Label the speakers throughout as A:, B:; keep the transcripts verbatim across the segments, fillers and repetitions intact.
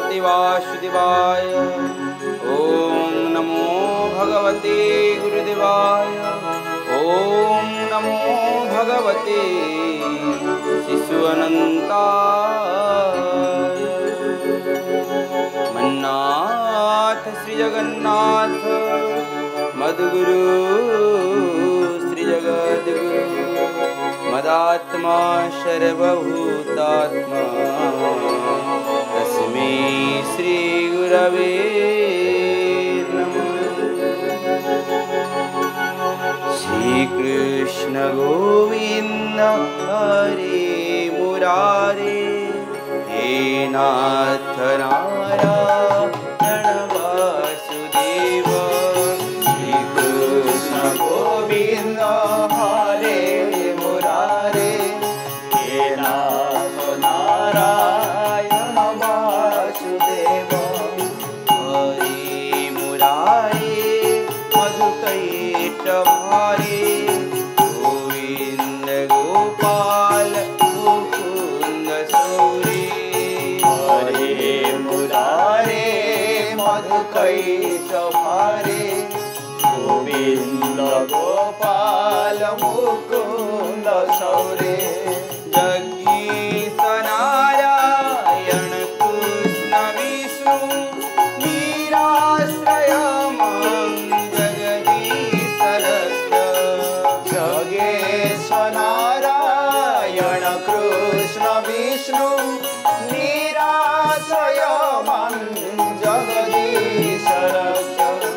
A: भगवते वासुदेवाय। ओम नमो भगवते गुरुदेवाय। ओम नमो भगवते शिशु अनंताय। मन्नाथ श्री जगन्नाथ मद्गुरु श्री जगद्गुरु मदात्मा सर्वभूतात्मा तस्मै श्री गुरवे नमः। श्री कृष्ण गोविंद हरे मुरारे हे नाथ नारायण वासुदेव। श्री कृष्ण गोविंद हरे मुरारे हे नाथ नारायण वासुदेव। हरे मुरारे मधुकैटभारे गोविंद गोपाल मुकुंद सौरे। हरे मुरारे मधुकैटभारे गोविंद गोपाल मुकुंद सौरे। जगदीश नारायण कृष्ण विष्णु निराश्रय मां जगदीश रक्ष। जगेश नारायण कृष्ण विष्णु निराश्रय मां जगदीश रक्ष।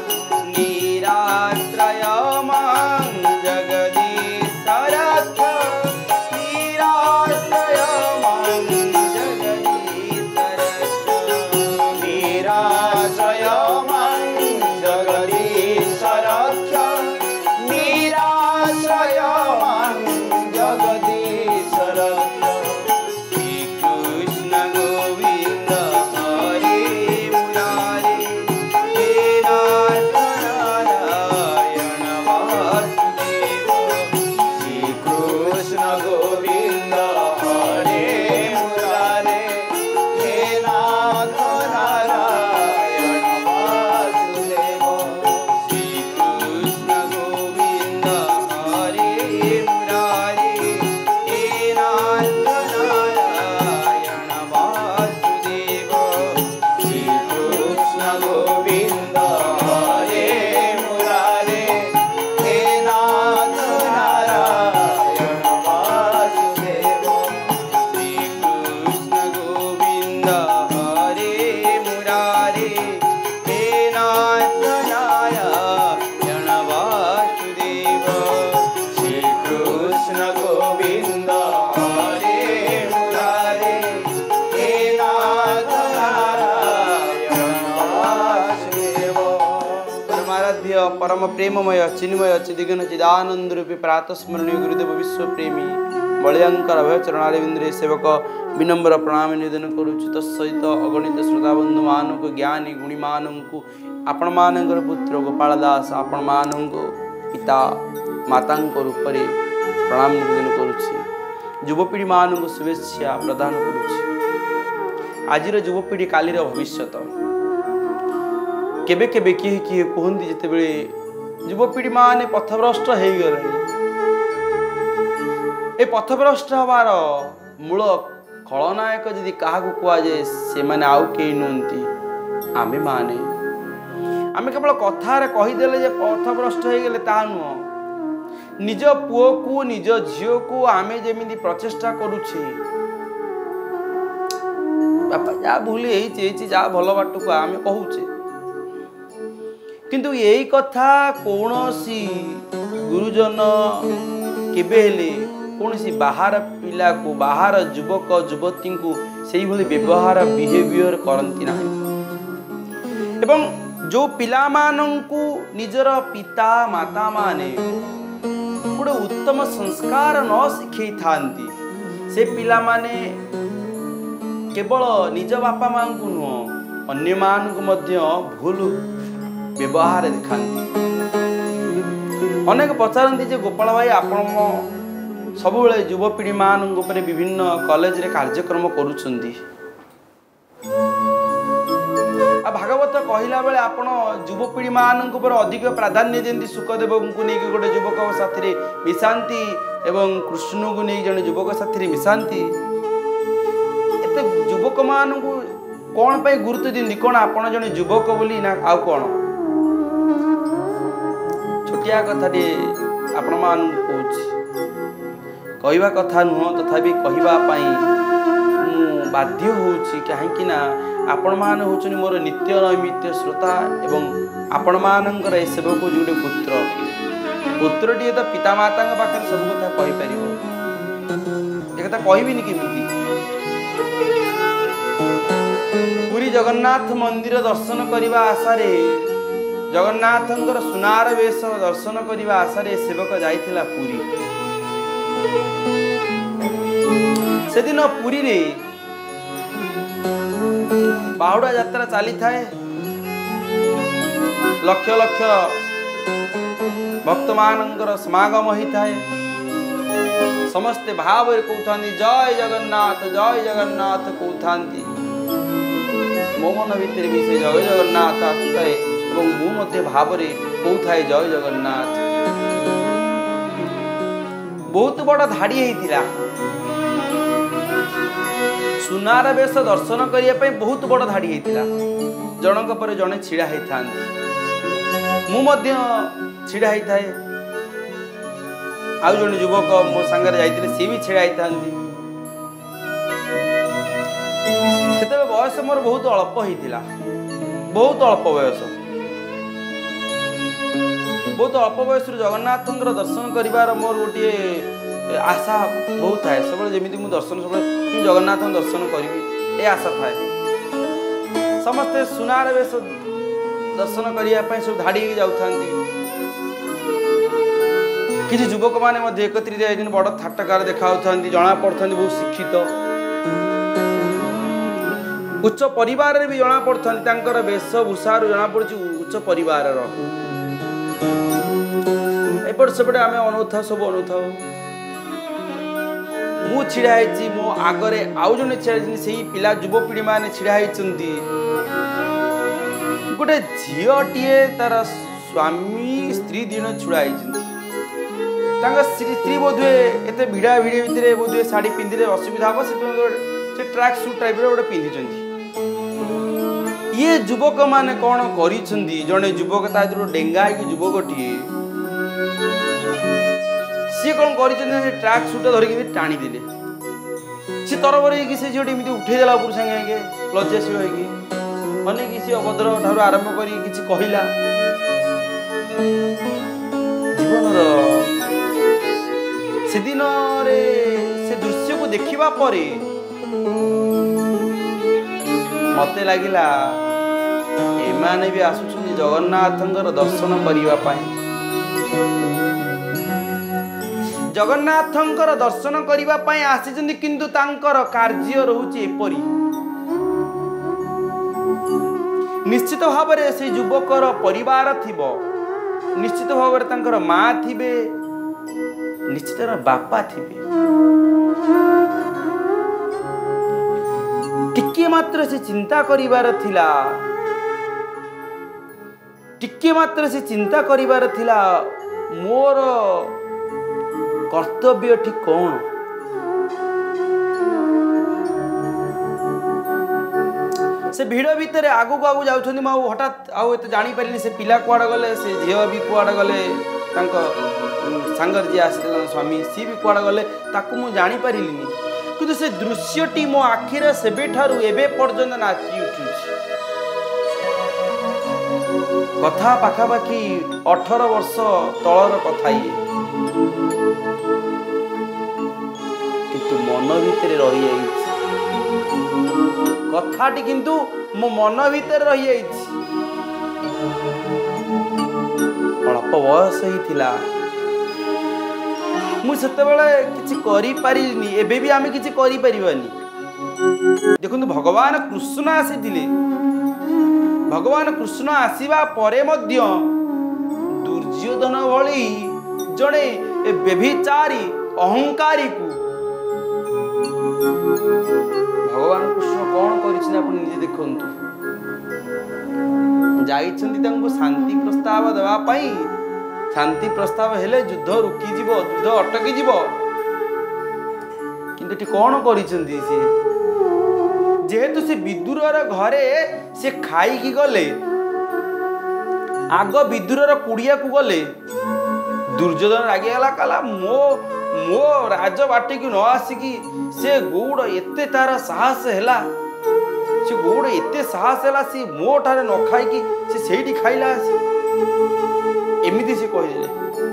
A: निराश्रय मां जगदीश रक्ष। निराश्रय मां जगदीश रक्ष। निराश्रय मां जगदीश रक्ष। निराश्रय मां जगदीश रक्ष। श्री कृष्ण गोविंद हरे मुरारे हे नाथ नारायण वासुदेव। श्री कृष्ण गोविंद हरे मुरारे हे नाथ नारायण वासुदेव। श्री कृष्ण गोविंद हरे मुरारे हे नाथ नारायण वासुदेव। श्री कृष्ण गोविंद हरे मुरारे हे नाथ नारायण वासुदेव। श्री कृष्ण गोविंद हरे मुरारे हे नाथ नारायण वासुदेव। श्री कृष्ण गोविंद हरे मुरारे हे नाथ नारायण वासुदेव। परमाराध्य परम प्रेममय चिन्मय चिदिगन चिदानंद रूपी प्रातस्मरणीय गुरुदेव विश्वप्रेमी बलियांकर अभय चरणारविंद्रे सेवक विनम्र प्रणाम निवेदन करुछु। तत्सहित अगणित श्रोताबंधु मानक ज्ञानी गुणी मानक आपण मानकर पुत्र गोपाल दास आपण मानक पिता माता रूपरे प्रणाम निवेदन करुछि। युवपीढ़ी मानक शुभेच्छा प्रदान करुछि। आजिर युवपीढ़ी कालीर भविष्यत। केबे केबे किए किए कहती जितेबले युवपीढ़ी माने पथभ्रष्ट हो गले। ए पथभ्रष्ट हबार मूल खलनायक जदि क्या कहुए से माने आउ कई नुहति आमे माने। आमे केवल कथार कहीदेले जे पथभ्रष्ट हो गले ता नुह। निज पुओ को निज झील को आमे जेमिति प्रचेष्टा करुछे बापा जा भूल जा भल बाट को आमे कहूचे किंतु यही कथा कौन सी गुरुजन केबे हेले कौन सी बाहर पिला को बाहर युवक युवती को सही भली व्यवहार बिहेवियर करती ना। एवं जो पिला मानंकु निजर पिता माता माने गोटे उत्तम संस्कार न शिखई थांती से पिला माने केवल निज बापा मां को नुह अन्य मान को मध्य भूल व्यवहार दिखाती। अनेक पचारती जे गोपाल भाई आपण सब युवपीढ़ी मान विभिन्न कॉलेज रे कार्यक्रम करुछंती कहला बेले आपण युवपीढ़ी मानक पर अधिक प्राधान्य देती सुखदेव को नहीं गोटे युवक साथी मिशांती एवं कृष्ण को नहीं जड़े युवक साथी मिशांती एत युवक मान कौन पे गुरुत्व दिखती कौन आपण जड़े युवक बोली ना आउ कौन छोटिया कथा आपण मान कहवा कथा नुह तथापि कहवाई बाध्य होची कहीं आपण मान होचुनी मोर नित्य नैमित्य श्रोता एवं आपण मानकर ए सेवक जोटे पुत्र पुत्रटी तो पितामाता पाखे सब कथा कही पार एक कहबिनी केमिति पुरी जगन्नाथ मंदिर दर्शन करने आशारे जगन्नाथंकर सुनार वेश दर्शन करने आशारे सेवक जाइथिला पुरी से दिन पुरी रे बाहुड़ा यात्रा चली थाए लक्ष लक्ष भक्त मानकर समागम होता है समस्ते भाव कहता जय जगन्नाथ जय जगन्नाथ कहता मो मन भितर भी से जय जगन्नाथ आसुए मु भाव कहता जय जगन्नाथ बहुत बड़ धाड़ी होता सुनार बेश दर्शन करने बहुत बड़ धाड़ी होता जनक पर जड़े छिड़ा होता छिड़ा होता है आउ जन युवक मो सांगे जाते सी भी छिड़ा होता से बयस मोर बहुत अल्प होता बहुत अल्प बयस बहुत अल्प बयस जगन्नाथ दर्शन कर मोर गोटे आशा बहुत थाए सब जमी मुझे दर्शन सब जगन्नाथ दर्शन करी ए आशा थाए समस्ते सुनार बेश दर्शन करने सब धाड़ी जाऊँ किसी युवक मैंने एकत्रित बड़ थाटकार देखा जना पड़ता बहुत शिक्षित उच्च परिवार भी जना पड़ता वेशभूषा जना पड़ी उच्च परिवार एपट सेपटे आम अनुथा सब अनुथा मु छिड़ा मो आगरे आउ जने छिड़ा से पिला युवपीढ़ी मैंने छिड़ा गोटे झीटीए तार स्वामी स्त्री दिन छुड़ा स्त्री बोधे एत भिड़ा भिड़ी भितर बोधे शाढ़ी पिंधे असुविधा हम से ट्रैक सूट टाइप गोटे पिंधि ये युवक मैंने कौन कर जड़े युवक तादर डेंगा युवकटीए सी कौन कर ट्रैक सूट धरिकी टाणी देले सी तरबर से झीटी उठेदेला पुरुष सागे लज्जाशील होगी अनेक सी अभद्र ठार आरंभ कर कहला जीवन से दिन से दृश्य को देखा पर मत लगिला एमाने भी आसुचंदी जगन्नाथ दर्शन करने जगन्नाथ दर्शन करने आसी किंतु तांकर कार्य रोचे एपरी निश्चित भाव से युवकर परिवार थिबो निश्चित भाव तांकर माँ थिबे निश्चित बापा थिबे टिके मात्र से चिंता करिवार थिला टिके मात्र से चिंता करिवार थिला मोर कर्तव्य ठीक कौन से भिड़ भितर आगु को आगु जाउछन्ती म हठात आउ एते जानि पारिनी से पिला कुआडे गले से झियो भी कुआडे गले तांको सांगर जी आसिला स्वामी सी भी कुआडे गले ताकू मु जानि पारिलिनी किंतु से दृश्यटी मो आखिर सेबे ठारू एबे पर्यंत नाची उठुछि कथा पाखापाखि अठारह वर्ष तलर कथा ये किंतु मन भितर रही कथाटी किंतु मो मन भितर रही अल्प बयस ही थिला मु सेतेबेले किछि करि पारिनी एबे भी आमे किछि करि परिबानी देखंतु भगवान कृष्ण आसीथिले भगवान कृष्ण आसीबा परे मध्य दुर्योधन भली जड़े व्यभिचारी अहंकारी को भगवान कृष्ण कौन कर देखु जाइछन्ति तांको शांति प्रस्ताव देवा पाई। शांति प्रस्ताव हेले युद्ध रुकी जीवो, युद्ध अटकी जीवो, किंतु टी कोन करिछन्ति से जेहेतु से विदुरर घरे से खाई की गले, आग विदुरर कुड़िया को गले, दुर्योधन रागिगला कहला मो मो राजबाटी की न आसिकी से गौड़ एते तार साहस हैला, से गौड़ एते साहस हैला से मो ठारे न खाई की से सेठी खाइला आसी एमिति से कहिले।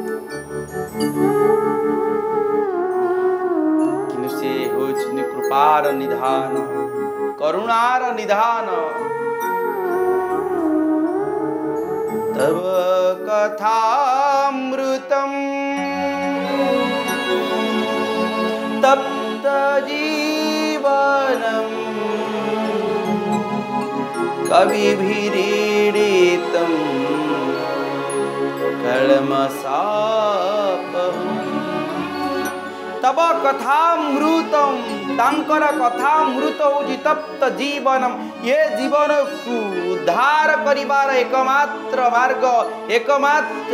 A: किनु से होइछनि कृपार निधान, करुणार निधान। तव कथामृतम् तप्त जीवनम् कविभिरीडितं कलमशापहम्। तब कथामृतम, तांकर कथामृत होची तप्त जीवनम, ये जीवन को उद्धार करिबार एकमात्र मार्ग, एकमात्र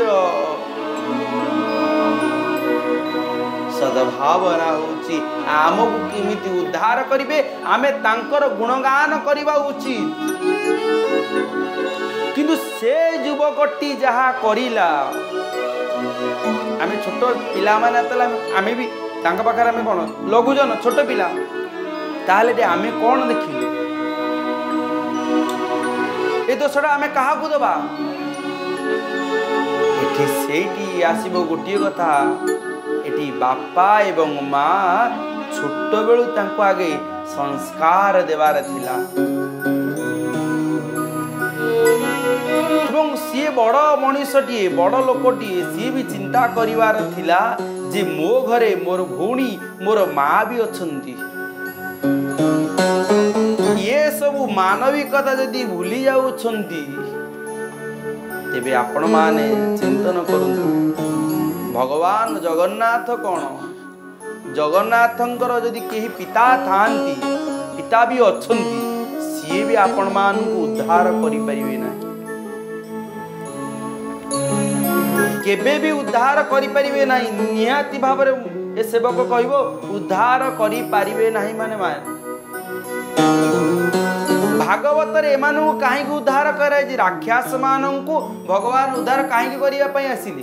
A: सद्भावना होची आमको किमिति उद्धार करिवे, आमे तांकर गुणगान करिबा उचित। किंतु से युवकटी जहा करिला, आमे छोट पिला माने तला आमे भी तांका पाखर आमे कोन लघुजन छोट पिला, ताहले आमे कोन देखिलु ए दोषटा आमे काहा को दबा। एठी सेठी आसीबो गोटिए कथा, एटी बापा एवं माँ छोट बेलू तांको आगे संस्कार देवार थिला, एवं सी बड़ मनीषटीए बड़ लोकटीए सी भी चिंता करिवार थिला जे मो घरे मोर भौणी मोर माँ भी अछंती। ये सब मानविकता जदि भूली जाउछंती तेबे आपण माने चिंतन करंतु भगवान जगन्नाथ कौन, जगन्नाथंकर जदि केही पिता थांती, पिता भी अछंती, सी भी आपण मान को उद्धार करि परिबे ना, केबे भी उद्धार करि परिबे ना। निहाती भाव रे ए सेवक कहबो उद्धार करि परिबे नाही माने मान भागवत रे एमानु काहे को उद्धार करे जे राक्षस मानन को भगवान उद्धार काहे के करिया पई आसिले।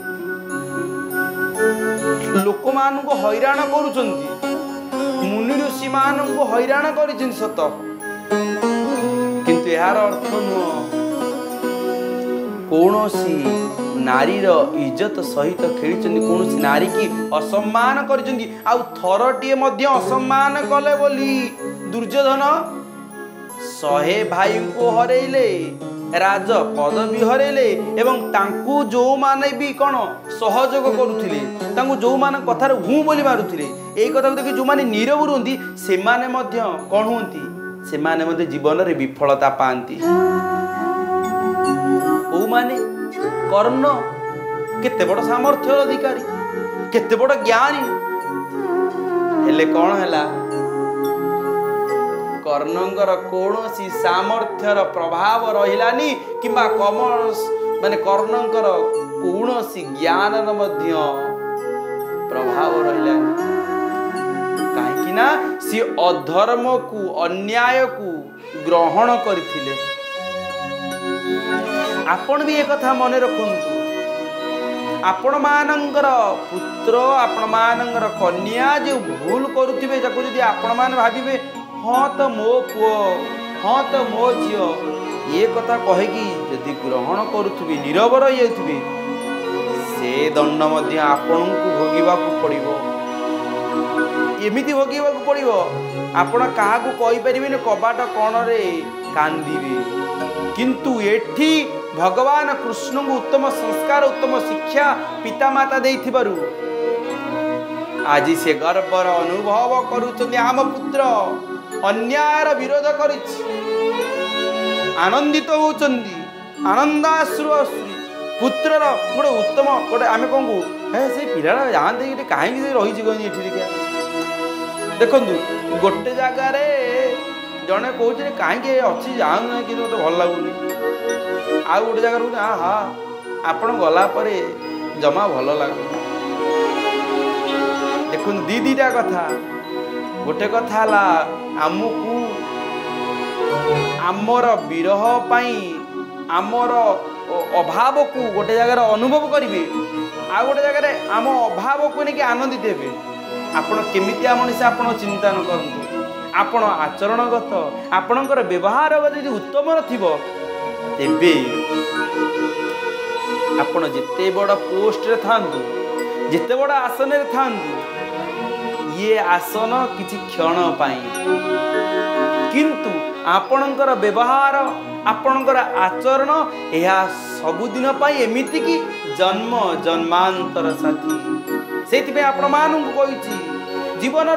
A: लोक मान को हैरान करुचंती, मुनि ऋषि मान को हैरान करिछन सत, किंतु यार अर्थ नुह कौनसी नारीर इज्जत सहित खेली, कौनसी नारी की असम्मान करिछंती। आ थरटिए मध्य असम्मान कले बोली दुर्योधन शहे भाई को हरेले, राज पदवी हरेले, एवं तांकु जो माने भी कौन सहयोग करुथिले, तांकु जो माने कथार हूँ बोली मारुथिले, एई कथा को देखि जो माने नीरव रुहंती से माने मध्य कोन हुंती, से माने मध्य जीवन रे विफलता पांती। ओ माने कर्ण केते बड़ सामर्थ्य अधिकारी, केते बड़ ज्ञानी, हेले कोन हैला कर्णंकर कौनसी सामर्थ्यर प्रभाव रहिलानी किंबा कमर्स माने कर्णंकर कौनसी ज्ञान मध्य प्रभाव रहिलानी, काहे ना सी अधर्म को अन्याय को ग्रहण करथिले। आपण भी एक कथा मन रखंतु, आपण मानंकर पुत्र आपण मानंकर कन्या जो भूल करुथिबे जाको जदि आपण मान भाबिबे हाँ तो मो पुओ, हाँ तो मो झील, ये कथा कहेगी यदि ग्रहण करुथुबे नीरव रही जाउथुबे से दंड मध्य आपण को भोगिबाकू पड़िबो। एमिति भोगिबाकू पड़िबो, आपण काहाकू कहि परिबेनि कबाट कोण रे कांदीबे, किंतु एठी भगवान कृष्ण को उत्तम संस्कार उत्तम शिक्षा पिता माता देइथिबारु आज से गर्वर अनुभव करुछन्ति आम पुत्र अन्यायर विरोध करिछि, आनंदित होउछन्ति, आनंदाश्रु अश्रु पुत्रर गोटे उत्तम गोटे आमे कोन को हे से पिलाडा जानते कि काहे से रहि छि गनि एठी देखिया। देखंतु गोटे जगह रे जड़े कहे कहीं अच्छी जाऊना कि मत भल लगुनि आउ गोटे जगह कहे हाँ हाँ आपण गलापर जमा भल लगुनि। देखु दी दीटा कथा गोटे कथा आमको आमर विरह पाई आमर अभाव को गोटे जगार अनुभव करेंगे आ गोटे जगह आम अभाव को लेकिन आनंदित हे आपण केमितिया मनीष आपण चिंता न करूँ आपण आचरणगत आपणकर व्यवहारगत यदि उत्तम थिबो तेबे आपण जिते बड़ पोस्ट रे थांतु जिते बड़ आसन रे थांतु ये आसन किछि क्षण पाई किंतु आपणकर व्यवहार आपणकर आचरण यह सबुदिन पाई एमिति कि जन्म जन्मांतर साथी से आपण मानू कही जीवन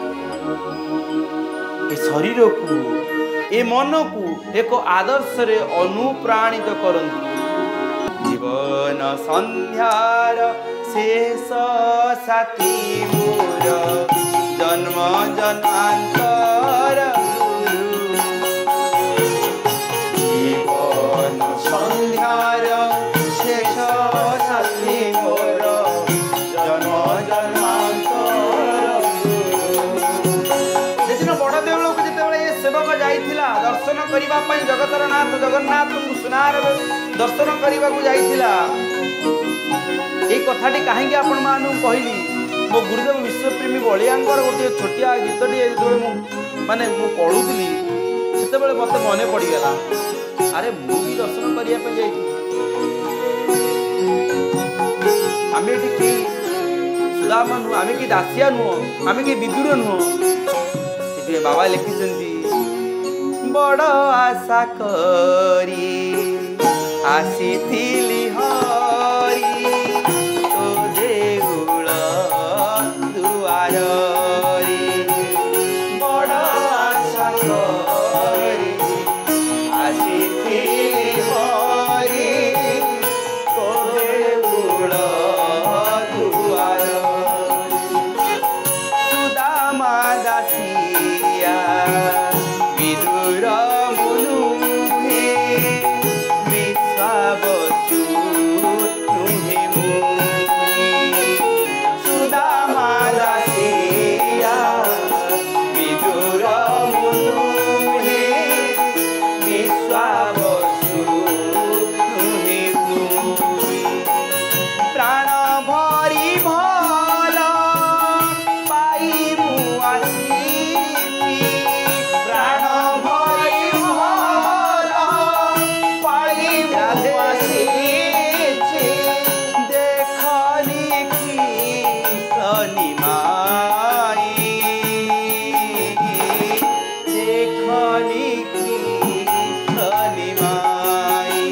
A: ए शरीर को ए मन को एक आदर्श रे अनुप्राणित करंतु। जीवन संध्यार शेष साथी मोर जन्म जन्मांतर जीवन संध्यार शेष साथी मोर जन्म जन्मांतर। सेदिन बड़ देउल को जिते ये सेवक जाइथिला दर्शन करिबा पई जगतर नाथ जगन्नाथ को सुनार दर्शन करिबा को जाइथिला ए कथाटी कहीं आपण मानू कहली मो गुरुदेव विश्वप्रेमी बलियांकर गोटे छोटिया गीतटी जो माने मु पढ़ुली से मत मन पड़गला अरे मु भी दर्शन करने जाइए आम कि सुदामा नुह आम कि दासिया नुह आम कि विदुर नुह बाबा लिखिं बड़ आशा करी आसी हरी तो देउल दुआर बड़ आशा करी आसी हरी तो देउल दुआर सुदामा दासिया विदुर मुनुहे विश्वावसु नुहे मुनि सुदामा दासिया विदुर मुनुहे विश्वावसु नुहे मुनि प्राण भरी भल पाई मु आसी प्राण भरी भल पाई मु आसी देखनी कीर्तनी माई देखनी कीर्तनी माई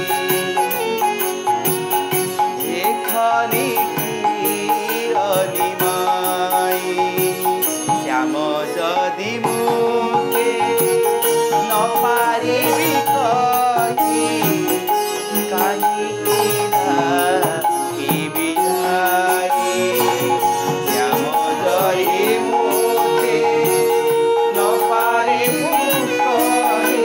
A: देखनी कीर्तनी माई श्याम जदि मुके न पारिबी कही काहिकी डाकिबी धाई श्याम जदि मुके न पारिबू कही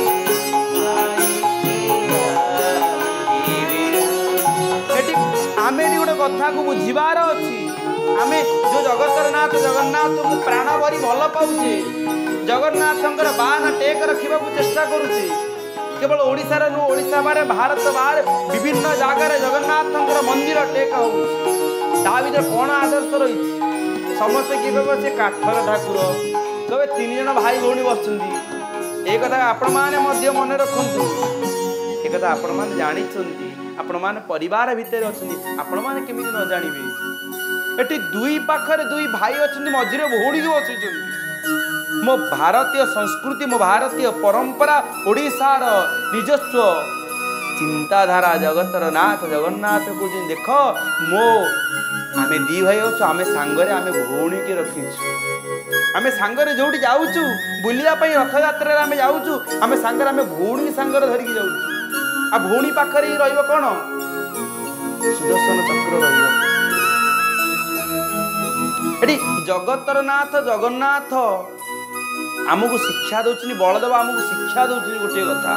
A: काहिकी डाकिबी आमे गोटे कथा को बुझीबार अच्छी आमे जो जगतर नाथ जगन्नाथ को प्राण भरी भल पाऊे जगन्नाथंकर बान टेक रखा चेष्टा करुचे केवल ओडिशार नु ओडिशा बारे भारत बाहर विभिन्न जगार जगन्नाथंकर मंदिर टेक हो कौन आदर्श रही समस्ते किए कह से काठर ठाकुर कहे तीन जन भाई भौणी बस ये कथा आपण मैंने मन रखु एक कथा आपण मैंने जानी आपण मैंने परिवार भितर अच्छा आपण मैंने केमी न जानवे एटी दुई पाखरे दुई भाई अच्छा मझे भौणी बसई मो भारतीय संस्कृति मो भारतीय परंपरा ओडिशार निजस्व चिंताधारा जगतर नाथ जगन्नाथ को जी देख मो आमे दी भाई अच्छु आमे सांगरे आमे भौणी के रखीचु आमे सांगरे जोटी जाऊचु बुलिया पई रथ यात्रा रे आमे जाऊचु आमे सांगरे आमे भौणी सांगरे धरिकी जाऊचु आ भौणी पाखरे ही रहइबो कोन सुदर्शन चक्र रहइबो एटी जगतर नाथ जगन्नाथ आमको शिक्षा दौरान बलदेव आमको शिक्षा दौरान गोटे कथा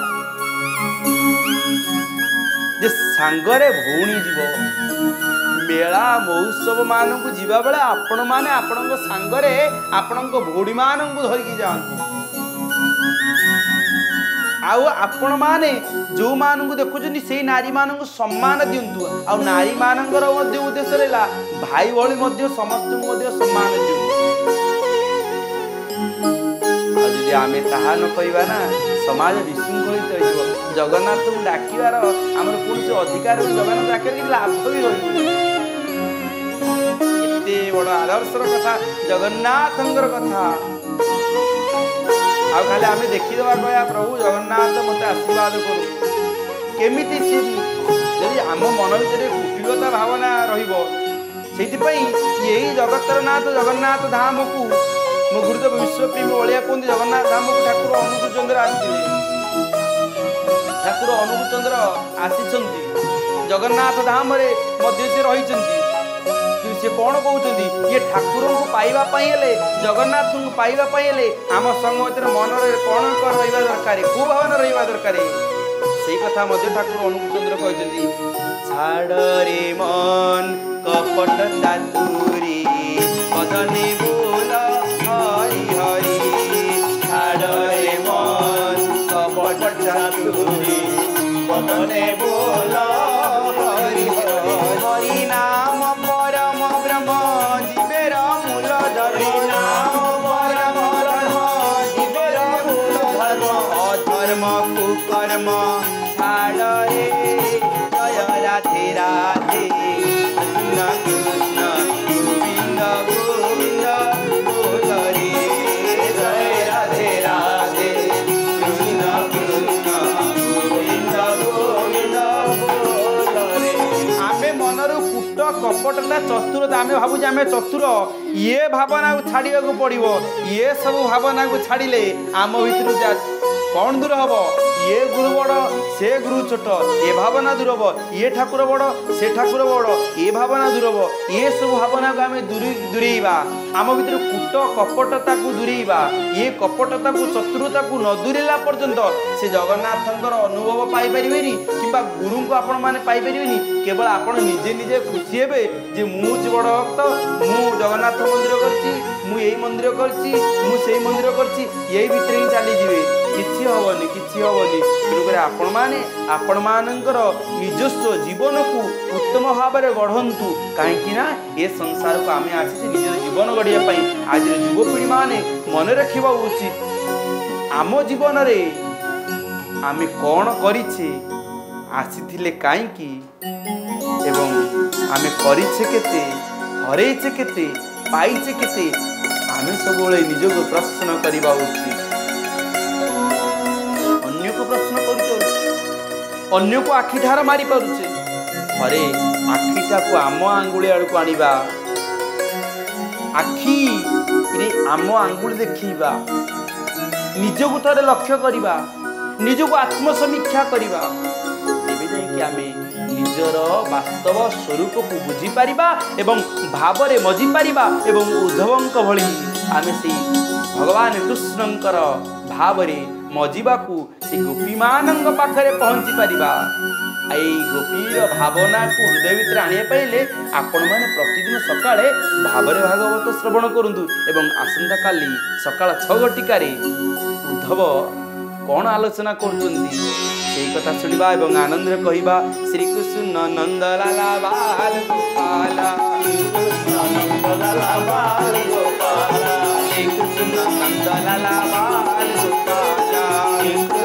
A: जे सांगरे भौणी जीव मेला महोत्सव मान को जीवा बेले आपण माने आपण सांगरे आपण भौणी मान धरिकी जातु आउ आपण माने जो मान को देखुं से नारी मान को सम्मान दिंतु आ नारी मानकर उद्देश्य रहा भाई भली समस्त सम्मान दिंतु आम ताहा न कहवा ना समाज विशृंखलित हो जगन्नाथ को डाकिबार आमर कौन अधिकार जगन्नाथ डाक लाभ भी रही बड़ आदर्शर कथा जगन्नाथ कथा आ खाली आम देखीदेवा कह प्रभु जगन्नाथ मत आशीर्वाद करू केमिति सी जदि आम मन भर कुटिलता भावना रही जगतर नाथ जगन्नाथ धाम को मो गुरुदेव विश्वप्रेमी बलिया कहते जगन्नाथ धाम को ठाकुर अनुकूल चंद्र आसी ठाकुर अनुकूल चंद्र आसी जगन्नाथ धाम से रही से कौन कहते ये ठाकुर को पाइबापी जगन्नाथ को पाइबापी आम संगत मन कौन रहा दरकार कौ भावना रहा दरकार से कथा ठाकुर अनुकूल चंद्र कहते छाड़ रे मन कपट चातुरी बदने बोल हरि हरि छाड़ रे मन कपट चातुरी बदने बोल हरि हरि नाम परम ब्रह्म जीवेर मूल धर्म नाम परम ब्रह्म जीवेर मूल धर्म अधर्म कुकर्म छाड़ रे जय राधे राधे कृष्ण कृष्ण गोविंद गोविंद बोल रे जय राधे राधे कृष्ण कृष्ण गोविंद गोविंद बोल रे आमे मनरु कुट कपटता चतुरता आमे भाबु जे आमे चतुर ये भावना को छाड़िया को पड़िबो ये सब भावना को छाड़िले आम भितर जा कौन दूर हम ये गुरु बड़ से गुरु छोट ये भावना दूर हम ये ठाकुर बड़ से ठाकुर बड़ ये भावना दूर हम ये सब भावना को आम दूरेबा आम भर कूट कपटता को दूरेबा ये कपटता को चतुरता को न दूरेला पर्यंत से जगन्नाथ अनुभव पाइपर कि गुरु को आपण मैंने पाइपर केवल आपण निजे निजे खुशी हे जे मु बड़ भक्त मु जगन्नाथ मंदिर कर मंदिर कर मंदिर कर यही भितर ही चलीजे किसी हेनी किसी हेनी तेणुक आपण मैंने आपण मानकर निजस्व जीवन को उत्तम भाव में गढ़ंतु कहीं ये संसार को आम आसी निज जीवन गढ़ापी आज युवपीढ़ी मैंने मन रखा उचित आम जीवन रे आम कौन करिछे आसीथिले काईकी एवं आम करिछे केते हरेछे केते पाइछे केते आम सब निजको प्रश्न करवा उचित अन्य को प्रश्न कर अन्य को आखि ठार मारी पारुचे थरे आखिटा को आम आंगुली आड़ को आनिबा आखि रे आम आंगुली देखिबा निजको थरे लक्ष्य करिबा निजको आत्मसमीक्षा करिबा एबे जाय कि आमे निजर वास्तव स्वरूप को बुझी पारिबा एवं भाव रे मजी पारिबा एवं उद्धवंक भली आमे से भगवान कृष्णंकर भाव रे मजिबाकू से गोपी मानंग पाखरे पहुंची पारिबा आई गोपीर भावना को हृदय भितर आनिया पाइले आपण माने प्रतिदिन सकाळे भावरे भागवत श्रवण करंतु एवं आसंता काली सकाळ छ घटिकारे उद्धव कौन आलोचना करछंती सेई कथा सुनिबा एवं आनंद रे कहिबा श्री कृष्ण नंदलाला बाल गोपाल कृष्ण नंदलाला बाल गोपाल श्री कृष्ण नंदलाला बाल गोपाल